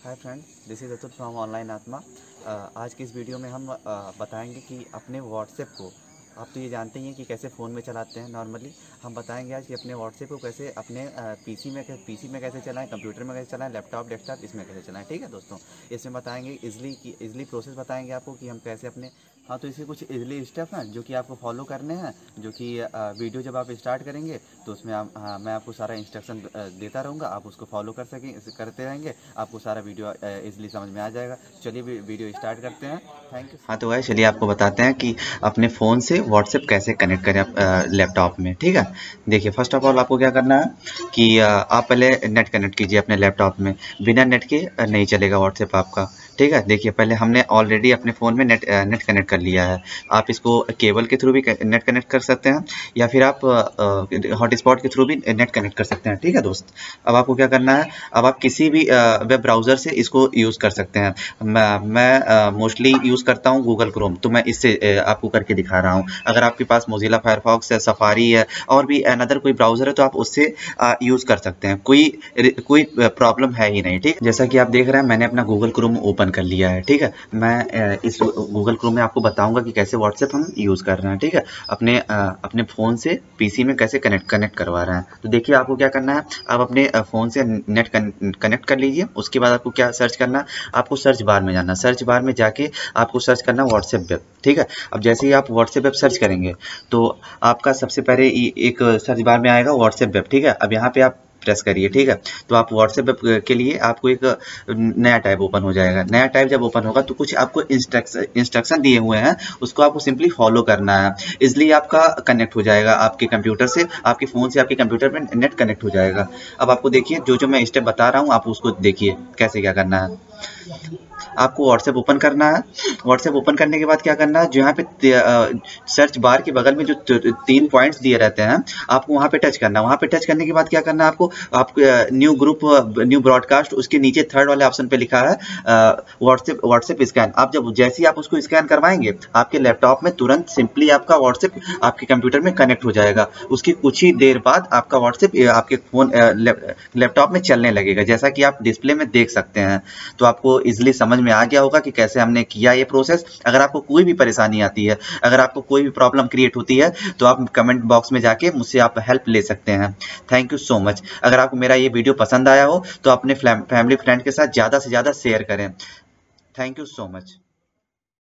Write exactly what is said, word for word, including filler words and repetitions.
Hi friend, this is Atul from online Aatma. आज की इस वीडियो में हम अ, बताएंगे कि अपने व्हाट्सएप को, आप तो ये जानते ही हैं कि कैसे फ़ोन में चलाते हैं नॉर्मली। हम बताएंगे आज कि अपने व्हाट्सएप को कैसे अपने पीसी में पीसी में कैसे चलाएं, कंप्यूटर में कैसे चलाएं, लैपटॉप डेस्कटॉप इसमें कैसे चलाएं। ठीक है दोस्तों, इसमें बताएंगे इजली की इजली प्रोसेस बताएंगे आपको कि हम कैसे अपने हाँ तो इसके कुछ इजली स्टेप हैं जो कि आपको फॉलो करने हैं, जो कि वीडियो जब आप स्टार्ट करेंगे तो उसमें आप हाँ, मैं आपको सारा इंस्ट्रक्शन देता रहूँगा, आप उसको फॉलो कर सकें करते रहेंगे, आपको सारा वीडियो इजली समझ में आ जाएगा। चलिए वीडियो स्टार्ट करते हैं। Thank you. हाँ तो भाई चलिए आपको बताते हैं कि अपने फ़ोन से व्हाट्सएप कैसे कनेक्ट करें लैपटॉप में। ठीक है, देखिए फर्स्ट ऑफ ऑल आपको क्या करना है कि आप पहले नेट कनेक्ट कीजिए अपने लैपटॉप में। बिना नेट के नहीं चलेगा व्हाट्सएप आपका। ठीक है, देखिए पहले हमने ऑलरेडी अपने फ़ोन में नेट नेट कनेक्ट कर लिया है। आप इसको केबल के थ्रू भी नेट कनेक्ट कर सकते हैं या फिर आप हॉटस्पॉट के थ्रू भी नेट कनेक्ट कर सकते हैं। ठीक है दोस्त, अब आपको क्या करना है, अब आप किसी भी वेब ब्राउज़र से इसको यूज़ कर सकते हैं। मैं मोस्टली यूज़ करता हूँ गूगल क्रोम, तो मैं इससे आपको करके दिखा रहा हूँ। अगर आपके पास मोजिला फायरफॉक्स है, सफारी है और भी अनदर कोई ब्राउज़र है तो आप उससे यूज़ कर सकते हैं, कोई कोई प्रॉब्लम है ही नहीं। ठीक, जैसा कि आप देख रहे हैं मैंने अपना गूगल क्रोम ओपन कर लिया है। ठीक है, मैं इस गूगल क्रोम में आपको बताऊंगा कि कैसे व्हाट्सएप हम यूज़ कर रहे हैं। ठीक है, अपने अपने फ़ोन से पीसी में कैसे कनेक्ट कनेक्ट करवा रहे हैं। तो देखिए आपको क्या करना है, आप अपने फ़ोन से नेट कनेक्ट कर लीजिए। उसके बाद आपको क्या सर्च करना है, आपको सर्च बार में जाना। सर्च बार में जाके आपको सर्च करना व्हाट्सएप वेब। ठीक है, अब जैसे ही आप व्हाट्सएप वेब सर्च करेंगे तो आपका सबसे पहले एक सर्च बार में आएगा व्हाट्सएप वेब। ठीक है, अब यहाँ पे आप प्रेस करिए। ठीक है, तो आप व्हाट्सएप के लिए आपको एक नया टैब ओपन हो जाएगा। नया टैब जब ओपन होगा तो कुछ आपको इंस्ट्रक्शन इंस्ट्रक्शन दिए हुए हैं, उसको आपको सिंपली फॉलो करना है। इसलिए आपका कनेक्ट हो जाएगा आपके कंप्यूटर से, आपके फ़ोन से आपके कंप्यूटर में नेट कनेक्ट हो जाएगा। अब आपको देखिए जो जो मैं स्टेप बता रहा हूँ आप उसको देखिए कैसे क्या करना है। आपको व्हाट्सएप ओपन करना है। व्हाट्सएप ओपन करने के बाद क्या करना है, जो यहाँ पे सर्च बार के बगल में जो तीन पॉइंट्स दिए रहते हैं आपको वहाँ पे टच करना है। वहाँ पे टच करने के बाद क्या करना है, आपको आप न्यू ग्रुप न्यू ब्रॉडकास्ट, उसके नीचे थर्ड वाले ऑप्शन पे लिखा है व्हाट्सएप व्हाट्सएप स्कैन। आप जब जैसे ही आप उसको स्कैन करवाएंगे आपके लैपटॉप में तुरंत सिंपली आपका व्हाट्सएप आपके कंप्यूटर में कनेक्ट हो जाएगा। उसकी कुछ ही देर बाद आपका व्हाट्सएप आपके फोन लैपटॉप में चलने लगेगा, जैसा कि आप डिस्प्ले में देख सकते हैं। तो आपको इजिली समझ में आ गया होगा कि कैसे हमने किया ये प्रोसेस। अगर आपको कोई भी परेशानी आती है, अगर आपको कोई भी प्रॉब्लम क्रिएट होती है तो आप कमेंट बॉक्स में जाके मुझसे आप हेल्प ले सकते हैं। Thank you so much. अगर आपको मेरा ये वीडियो पसंद आया हो तो अपने फैमिली फ्रेंड के साथ ज़्यादा से ज़्यादा शेयर करें। Thank you so much.